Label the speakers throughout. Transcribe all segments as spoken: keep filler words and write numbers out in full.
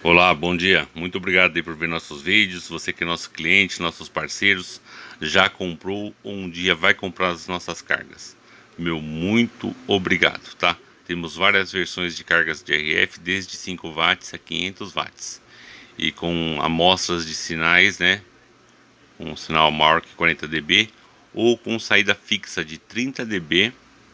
Speaker 1: Olá, bom dia. Muito obrigado aí por ver nossos vídeos. Você que é nosso cliente, nossos parceiros, já comprou ou um dia vai comprar as nossas cargas. Meu muito obrigado, tá? Temos várias versões de cargas de R F, desde cinco watts a quinhentos watts. E com amostras de sinais, né? Com um sinal maior que quarenta decibéis ou com saída fixa de trinta decibéis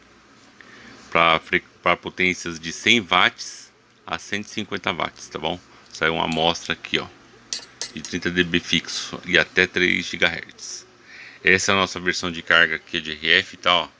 Speaker 1: para potências de cem watts a cento e cinquenta watts, tá bom? Saiu uma amostra aqui, ó, de trinta decibéis fixo e até três gigahertz. Essa é a nossa versão de carga aqui de R F, tá, ó.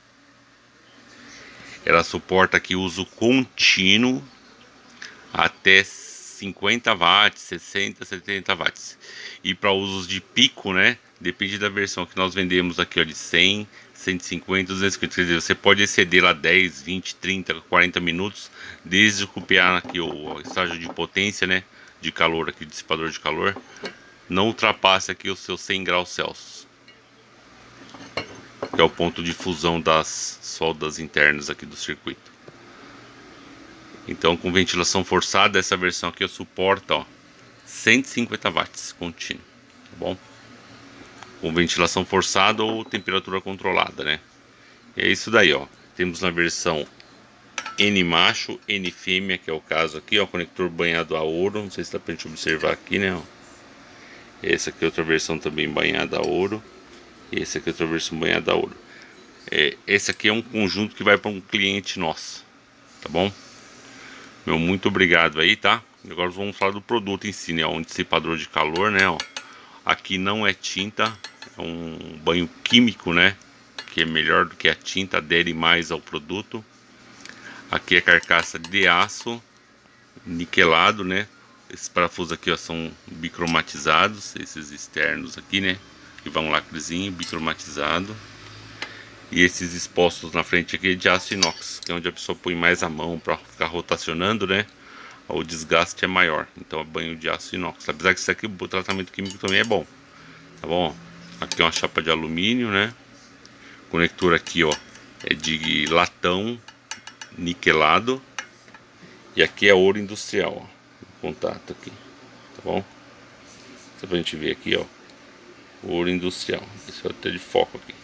Speaker 1: Ela suporta aqui uso contínuo até cinquenta watts, sessenta, setenta watts. E para usos de pico, né, depende da versão que nós vendemos aqui, ó, de cem, cento e cinquenta, duzentos e cinquenta. Quer dizer, você pode exceder lá dez, vinte, trinta, quarenta minutos, desde copiar aqui o estágio de potência, né, de calor aqui, dissipador de calor, não ultrapasse aqui os seus cem graus Celsius, que é o ponto de fusão das soldas internas aqui do circuito. Então, com ventilação forçada, essa versão aqui suporta, ó, cento e cinquenta watts contínuo, tá bom? Com ventilação forçada ou temperatura controlada, né? E é isso daí, ó. Temos na versão N macho, N fêmea, que é o caso aqui, ó, conector banhado a ouro. Não sei se dá pra gente observar aqui, né? Ó. Essa aqui é outra versão também banhada a ouro. E essa aqui é outra versão banhada a ouro. É, esse aqui é um conjunto que vai para um cliente nosso, tá bom? Meu muito obrigado aí, tá? Agora vamos falar do produto em si, né? Um dissipador de calor, né? Ó. Aqui não é tinta, é um banho químico, né? Que é melhor do que a tinta, adere mais ao produto. Aqui é carcaça de aço niquelado, né? Esses parafusos aqui, ó, são bicromatizados, esses externos aqui, né? Que vão um lacrezinho bicromatizado. E esses expostos na frente aqui de aço inox, que é onde a pessoa põe mais a mão para ficar rotacionando, né? O desgaste é maior, então é banho de aço inox. Apesar que isso aqui, o tratamento químico também é bom, tá bom? Aqui é uma chapa de alumínio, né? Conector aqui, ó, é de latão niquelado. E aqui é ouro industrial, ó, contato aqui, tá bom? Só pra gente ver aqui, ó, ouro industrial. Esse é até de foco aqui.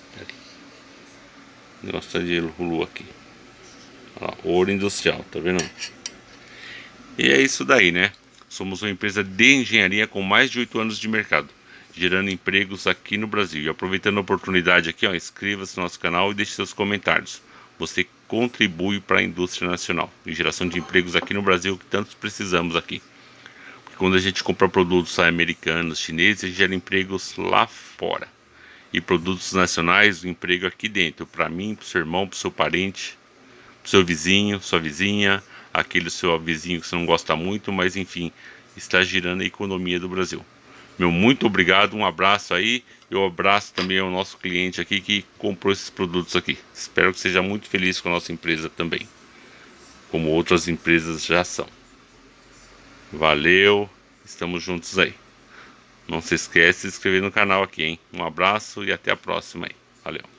Speaker 1: O negócio tá de lua aqui. Olha lá, ouro industrial, tá vendo? E é isso daí, né? Somos uma empresa de engenharia com mais de oito anos de mercado, gerando empregos aqui no Brasil. E aproveitando a oportunidade aqui, ó, inscreva-se no nosso canal e deixe seus comentários. Você contribui para a indústria nacional e geração de empregos aqui no Brasil, que tantos precisamos aqui. Porque quando a gente compra produtos americanos, chineses, a gente gera empregos lá fora. E produtos nacionais, o emprego aqui dentro, para mim, para o seu irmão, para o seu parente, para o seu vizinho, sua vizinha, aquele seu vizinho que você não gosta muito, mas enfim, está girando a economia do Brasil. Meu muito obrigado, um abraço aí, eu abraço também ao nosso cliente aqui que comprou esses produtos aqui. Espero que seja muito feliz com a nossa empresa também, como outras empresas já são. Valeu, estamos juntos aí. Não se esquece de se inscrever no canal aqui, hein? Um abraço e até a próxima aí. Valeu.